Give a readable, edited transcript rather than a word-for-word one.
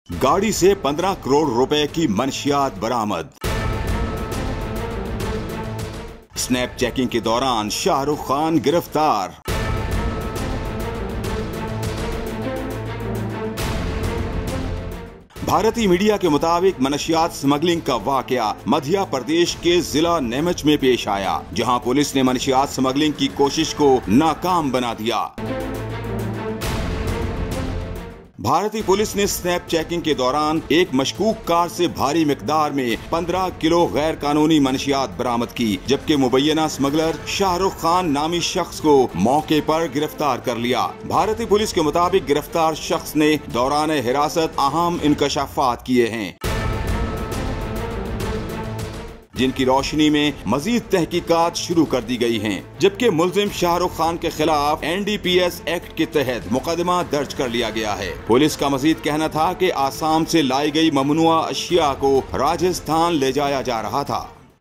गाड़ी से 15 करोड़ रुपए की मंशियात बरामद। स्नैप चेकिंग के दौरान शाहरुख खान गिरफ्तार। भारतीय मीडिया के मुताबिक मनशियात स्मगलिंग का वाकया मध्य प्रदेश के जिला नीमच में पेश आया, जहां पुलिस ने मनशियात स्मगलिंग की कोशिश को नाकाम बना दिया। भारतीय पुलिस ने स्नैप चेकिंग के दौरान एक मशकूक कार से भारी मिकदार में 15 किलो गैर कानूनी मनशियात बरामद की, जबकि मुबैना स्मगलर शाहरुख खान नामी शख्स को मौके पर गिरफ्तार कर लिया। भारतीय पुलिस के मुताबिक गिरफ्तार शख्स ने दौरान हिरासत अहम इंकशाफात किए हैं, जिनकी रोशनी में मजीद तहकीकात शुरू कर दी गई हैं, जबकि मुल्जिम शाहरुख खान के खिलाफ NDPS एक्ट के तहत मुकदमा दर्ज कर लिया गया है। पुलिस का मजीद कहना था कि आसाम से लाई गई ममनुआ अशिया को राजस्थान ले जाया जा रहा था।